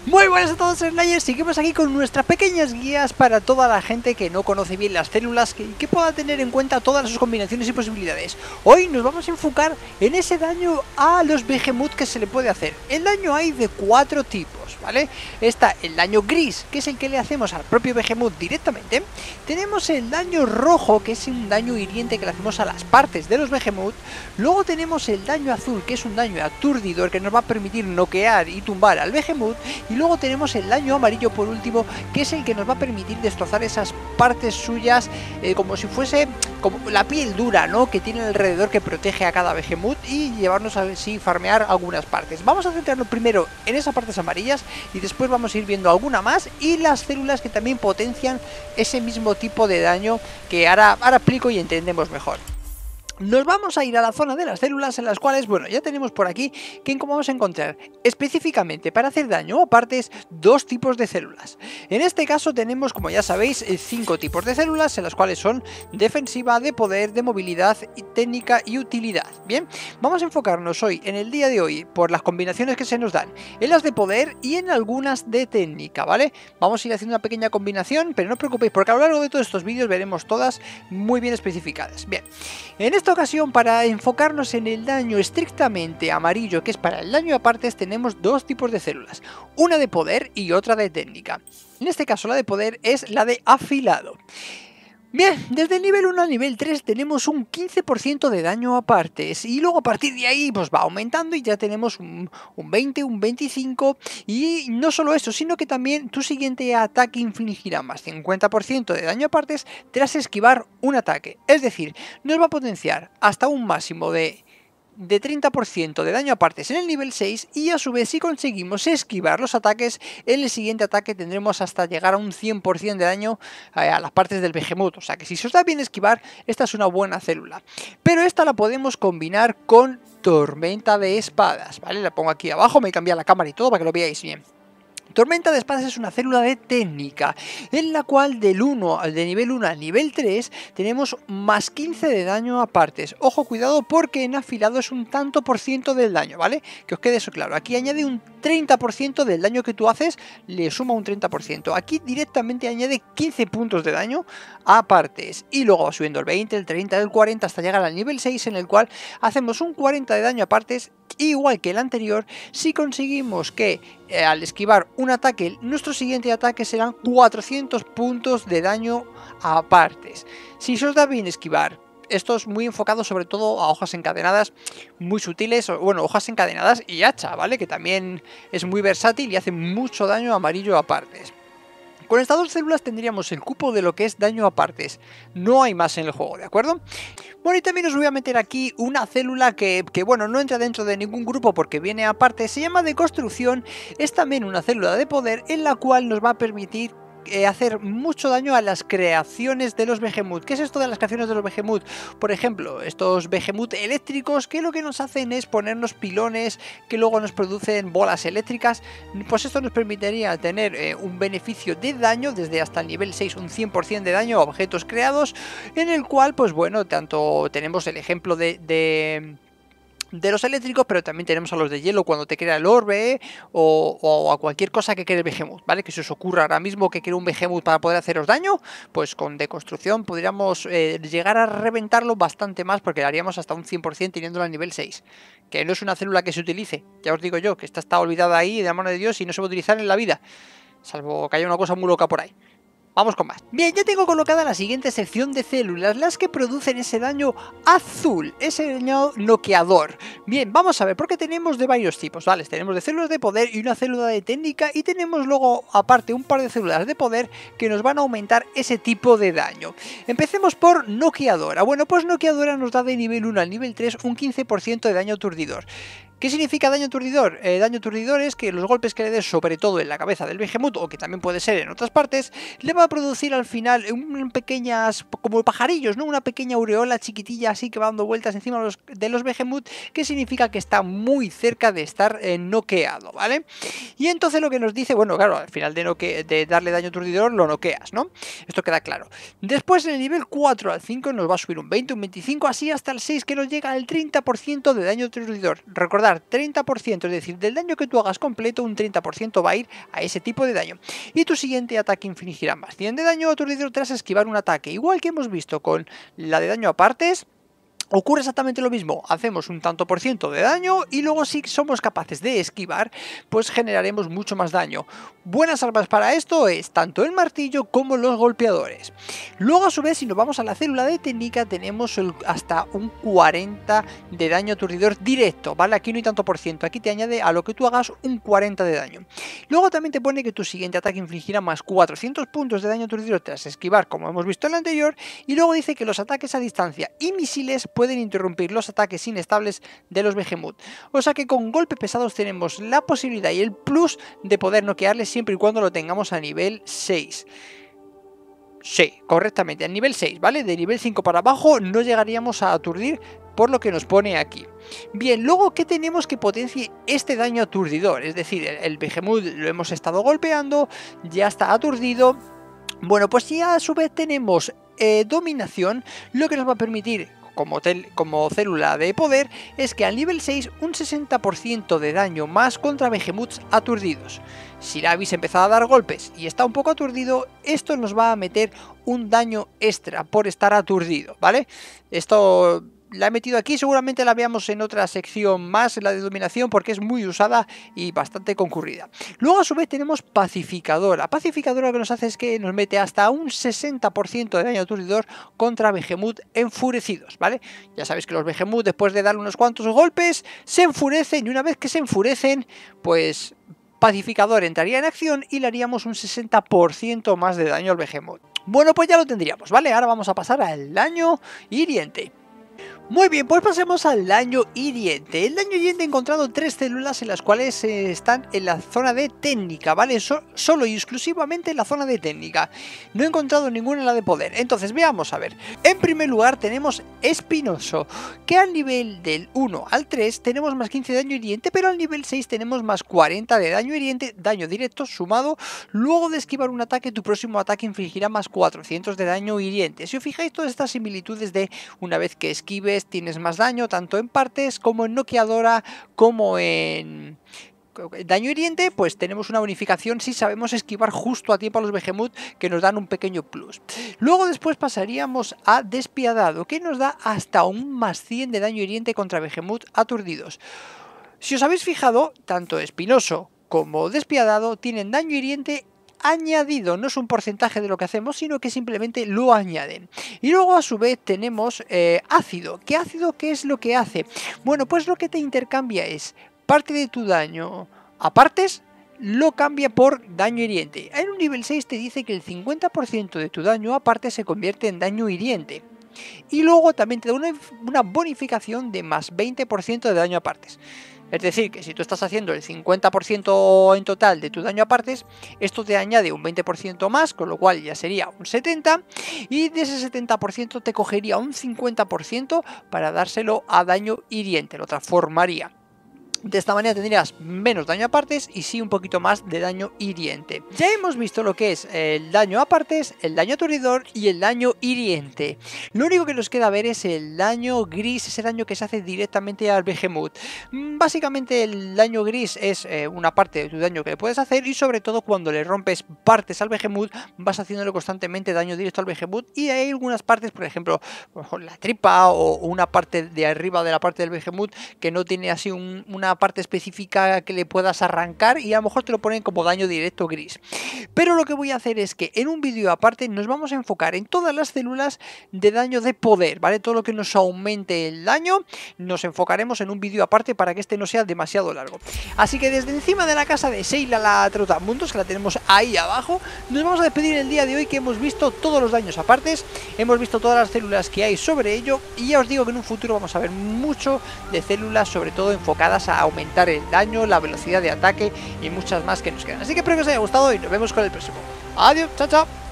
Muy buenas a todos, Slayers. Seguimos aquí con nuestras pequeñas guías para toda la gente que no conoce bien las células y que pueda tener en cuenta todas sus combinaciones y posibilidades. Hoy nos vamos a enfocar en ese daño a los Behemoth que se le puede hacer. El daño hay de 4 tipos, ¿vale? Está el daño gris, que es el que le hacemos al propio Behemoth directamente. Tenemos el daño rojo, que es un daño hiriente que le hacemos a las partes de los Behemoth. Luego tenemos el daño azul, que es un daño aturdidor que nos va a permitir noquear y tumbar al Behemoth. Y luego tenemos el daño amarillo por último, que es el que nos va a permitir destrozar esas partes suyas como si fuese como la piel dura, ¿no?, que tiene alrededor, que protege a cada Behemoth, y llevarnos a así farmear algunas partes. Vamos a centrarnos primero en esas partes amarillas y después vamos a ir viendo alguna más y las células que también potencian ese mismo tipo de daño que ahora explico y entendemos mejor. Nos vamos a ir a la zona de las células, en las cuales, bueno, ya tenemos por aquí que como vamos a encontrar específicamente para hacer daño a partes 2 tipos de células. En este caso tenemos, como ya sabéis, 5 tipos de células, en las cuales son defensiva, de poder, de movilidad, técnica y utilidad. Bien, vamos a enfocarnos hoy, en el día de hoy, por las combinaciones que se nos dan, en las de poder y en algunas de técnica, ¿vale? Vamos a ir haciendo una pequeña combinación, pero no os preocupéis, porque a lo largo de todos estos vídeos veremos todas muy bien especificadas. Bien, en esta ocasión, para enfocarnos en el daño estrictamente amarillo, que es para el daño a partes, tenemos 2 tipos de células, una de poder y otra de técnica. En este caso la de poder es la de afilado. Bien, desde el nivel 1 al nivel 3 tenemos un 15% de daño a partes, y luego a partir de ahí pues va aumentando y ya tenemos un 20, un 25, y no solo eso, sino que también tu siguiente ataque infligirá más 50% de daño a partes tras esquivar un ataque. Es decir, nos va a potenciar hasta un máximo de 30% de daño a partes en el nivel 6, y a su vez, si conseguimos esquivar los ataques, en el siguiente ataque tendremos hasta llegar a un 100% de daño a las partes del Behemoth. O sea que si se os da bien esquivar, esta es una buena célula. Pero esta la podemos combinar con Tormenta de Espadas, ¿vale? La pongo aquí abajo, me cambia la cámara y todo para que lo veáis bien. Tormenta de Espadas es una célula de técnica, en la cual de nivel 1 al nivel 3 tenemos más 15 de daño a partes. Ojo, cuidado, porque en afilado es un tanto por ciento del daño, ¿vale? Que os quede eso claro. Aquí añade un 30% del daño que tú haces, le suma un 30%. Aquí directamente añade 15 puntos de daño a partes. Y luego va subiendo el 20, el 30, el 40 hasta llegar al nivel 6, en el cual hacemos un 40 de daño a partes, igual que el anterior. Si conseguimos que al esquivar un ataque, nuestro siguiente ataque serán 400 puntos de daño a partes. Si se os da bien esquivar, esto es muy enfocado sobre todo a hojas encadenadas muy sutiles, bueno, hojas encadenadas y hacha, ¿vale? Que también es muy versátil y hace mucho daño amarillo a partes. Con estas 2 células tendríamos el cupo de lo que es daño a partes. No hay más en el juego, ¿de acuerdo? Bueno, y también os voy a meter aquí una célula que bueno, no entra dentro de ningún grupo porque viene aparte. Se llama de construcción. Es también una célula de poder, en la cual nos va a permitir hacer mucho daño a las creaciones de los Behemoth. ¿Qué es esto de las creaciones de los Behemoth? Por ejemplo, estos Behemoth eléctricos, que lo que nos hacen es ponernos pilones que luego nos producen bolas eléctricas. Pues esto nos permitiría tener un beneficio de daño desde hasta el nivel 6, un 100% de daño a objetos creados, en el cual, pues bueno, tanto tenemos el ejemplo de los eléctricos, pero también tenemos a los de hielo cuando te crea el orbe, o a cualquier cosa que quiera el Behemoth, ¿vale? Que se os ocurra ahora mismo que quiere un Behemoth para poder haceros daño, pues con deconstrucción podríamos llegar a reventarlo bastante más, porque le haríamos hasta un 100% teniéndolo al nivel 6. Que no es una célula que se utilice, ya os digo yo, que esta está olvidada ahí de la mano de Dios y no se va a utilizar en la vida, salvo que haya una cosa muy loca por ahí. Vamos con más. Bien, ya tengo colocada la siguiente sección de células, las que producen ese daño azul, ese daño noqueador. Bien, vamos a ver, porque tenemos de varios tipos, ¿vale? Tenemos de células de poder y una célula de técnica, y tenemos luego aparte un par de células de poder que nos van a aumentar ese tipo de daño. Empecemos por noqueadora. Bueno, pues noqueadora nos da de nivel 1 al nivel 3 un 15% de daño aturdidor. ¿Qué significa daño aturdidor? Daño aturdidor es que los golpes que le des, sobre todo en la cabeza del Behemoth, o que también puede ser en otras partes, le va a producir al final pequeñas, como pajarillos, ¿no? Una pequeña aureola chiquitilla así que va dando vueltas encima de los Behemoth, que significa que está muy cerca de estar noqueado, ¿vale? Y entonces lo que nos dice, bueno, claro, al final de darle daño aturdidor lo noqueas, ¿no? Esto queda claro. Después en el nivel 4 al 5 nos va a subir un 20, un 25, así hasta el 6, que nos llega al 30% de daño aturdidor. Recordad, dar 30%, es decir, del daño que tú hagas completo, un 30% va a ir a ese tipo de daño. Y tu siguiente ataque infligirá más 100 de daño aturdidor tras esquivar un ataque. Igual que hemos visto con la de daño a partes, ocurre exactamente lo mismo, hacemos un tanto por ciento de daño y luego si somos capaces de esquivar, pues generaremos mucho más daño. Buenas armas para esto es tanto el martillo como los golpeadores. Luego a su vez si nos vamos a la célula de técnica tenemos hasta un 40 de daño aturdidor directo, ¿vale? Aquí no hay tanto por ciento, aquí te añade a lo que tú hagas un 40 de daño. Luego también te pone que tu siguiente ataque infligirá más 400 puntos de daño aturdidor tras esquivar, como hemos visto en el anterior, y luego dice que los ataques a distancia y misiles pueden interrumpir los ataques inestables de los Behemoth. O sea que con golpes pesados tenemos la posibilidad y el plus de poder noquearles siempre y cuando lo tengamos a nivel 6. Sí, correctamente, a nivel 6, ¿vale? De nivel 5 para abajo no llegaríamos a aturdir por lo que nos pone aquí. Bien, luego, ¿qué tenemos que potencie este daño aturdidor? Es decir, el Behemoth lo hemos estado golpeando, ya está aturdido. Bueno, pues ya a su vez tenemos dominación, lo que nos va a permitir como célula de poder es que al nivel 6 un 60% de daño más contra Behemoths aturdidos. Si le habéis empezado a dar golpes y está un poco aturdido, esto nos va a meter un daño extra por estar aturdido, ¿vale? Esto la he metido aquí, seguramente la veamos en otra sección más, la de dominación, porque es muy usada y bastante concurrida. Luego a su vez tenemos pacificadora. Pacificadora lo que nos hace es que nos mete hasta un 60% de daño aturdidor contra Behemoth enfurecidos, ¿vale? Ya sabéis que los Behemoth después de darle unos cuantos golpes se enfurecen y una vez que se enfurecen, pues pacificador entraría en acción y le haríamos un 60% más de daño al Behemoth. Bueno, pues ya lo tendríamos, ¿vale? Ahora vamos a pasar al daño hiriente. Muy bien, pues pasemos al daño hiriente. El daño hiriente he encontrado 3 células en las cuales están en la zona de técnica, ¿vale? Solo y exclusivamente en la zona de técnica. No he encontrado ninguna en la de poder. Entonces, veamos a ver. En primer lugar tenemos Espinoso, que al nivel del 1 al 3 tenemos más 15 de daño hiriente, pero al nivel 6 tenemos más 40 de daño hiriente, daño directo sumado. Luego de esquivar un ataque, tu próximo ataque infligirá más 400 de daño hiriente. Si os fijáis, todas estas similitudes de una vez que esquives tienes más daño, tanto en partes como en noqueadora, como en daño hiriente, pues tenemos una bonificación si sabemos esquivar justo a tiempo a los Behemoth, que nos dan un pequeño plus. Luego después pasaríamos a Despiadado, que nos da hasta un más 100 de daño hiriente contra Behemoth aturdidos. Si os habéis fijado, tanto Espinoso como Despiadado tienen daño hiriente añadido, no es un porcentaje de lo que hacemos, sino que simplemente lo añaden. Y luego a su vez tenemos ácido. ¿Qué ácido qué es lo que hace? Bueno, pues lo que te intercambia es parte de tu daño a partes, lo cambia por daño hiriente. En un nivel 6 te dice que el 50% de tu daño a partes se convierte en daño hiriente. Y luego también te da una bonificación de más 20% de daño a partes. Es decir, que si tú estás haciendo el 50% en total de tu daño a partes, esto te añade un 20% más, con lo cual ya sería un 70%, y de ese 70% te cogería un 50% para dárselo a daño hiriente, lo transformaría. De esta manera tendrías menos daño a partes y sí un poquito más de daño hiriente. Ya hemos visto lo que es el daño a partes, el daño aturdidor y el daño hiriente. Lo único que nos queda ver es el daño gris, ese daño que se hace directamente al Behemoth. Básicamente el daño gris es una parte de tu daño que le puedes hacer, y sobre todo cuando le rompes partes al Behemoth vas haciéndole constantemente daño directo al Behemoth, y hay algunas partes, por ejemplo la tripa o una parte de arriba de la parte del Behemoth que no tiene así una parte específica que le puedas arrancar, y a lo mejor te lo ponen como daño directo gris. Pero lo que voy a hacer es que en un vídeo aparte nos vamos a enfocar en todas las células de daño de poder, ¿vale? Todo lo que nos aumente el daño nos enfocaremos en un vídeo aparte para que este no sea demasiado largo. Así que desde encima de la casa de Seila la Trotamundos, que la tenemos ahí abajo, nos vamos a despedir el día de hoy, que hemos visto todos los daños apartes, hemos visto todas las células que hay sobre ello, y ya os digo que en un futuro vamos a ver mucho de células, sobre todo enfocadas a aumentar el daño, la velocidad de ataque y muchas más que nos quedan. Así que espero que os haya gustado y nos vemos con el próximo. Adiós, chao, chao.